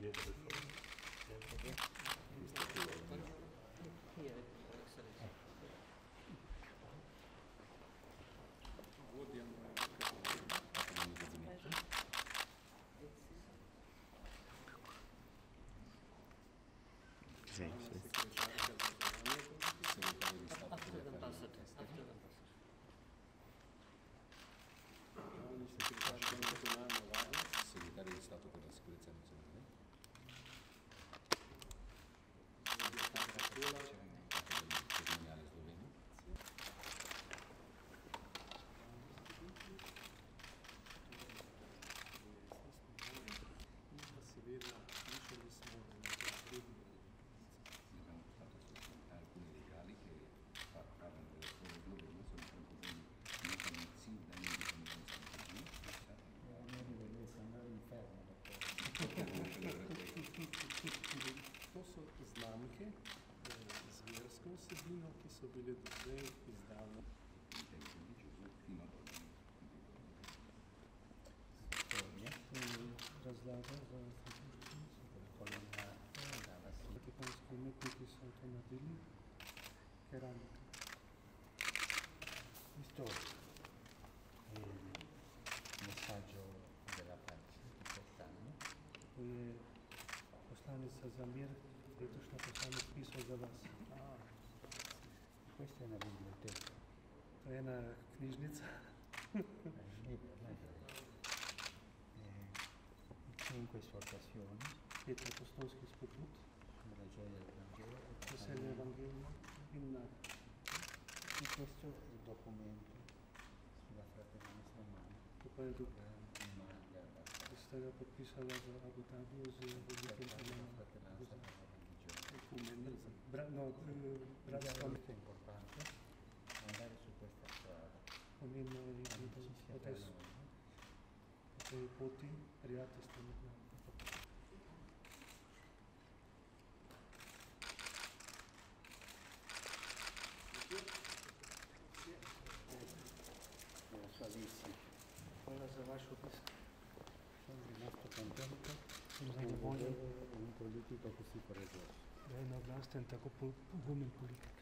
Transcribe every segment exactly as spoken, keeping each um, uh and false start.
Sì, sì. Segretario di Stato per la sicurezza nazionale. Criminale sloveno. Abbiamo fatto alcuni legali che parlano della storia slovena, sono problemi di comizi da indipendenza. To so znamke z versko vsebino, ki so bile doslej izdane. Razlaga za kitajski umetniki so to naredili, keramika. Questo è il messaggio della pace di quest'anno. To je poslanica za mir, letošnja poslanec pisal za vas. Questa è una biblioteca. To je ena knjižnica. Cinque esortazioni. Pet apostolskih spodbud. La gioia del Vangelo. Veselje Evangelija in nag. E questo è il documento sulla fratellanza umana. To pa je ki ste ga podpisala v Abu Dhabiju z velikim pomenom. Bratstvo è importante andare su questa strada. Pomembno je iti po tej poti prijateljstva med nami. La sua visita. Hvala za vaš obisk. Sono rimasto contento Sem di zadovoljen, vedere un politico così coraggioso. da je na oblasti en tako pogumen politik.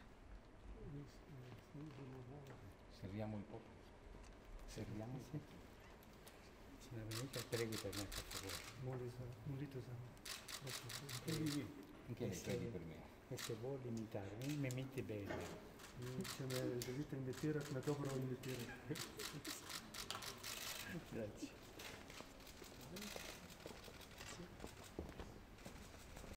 Serviamo il popolo. Serviamo il popolo. Se ne venite, preghi per me, per favore. Moli za, molite za me. Preghi. Anche lei preghi per me. E se vuoi imitarmi, mi imiti bene. Če me želite imitirati, me dobro imitirate. Grazie.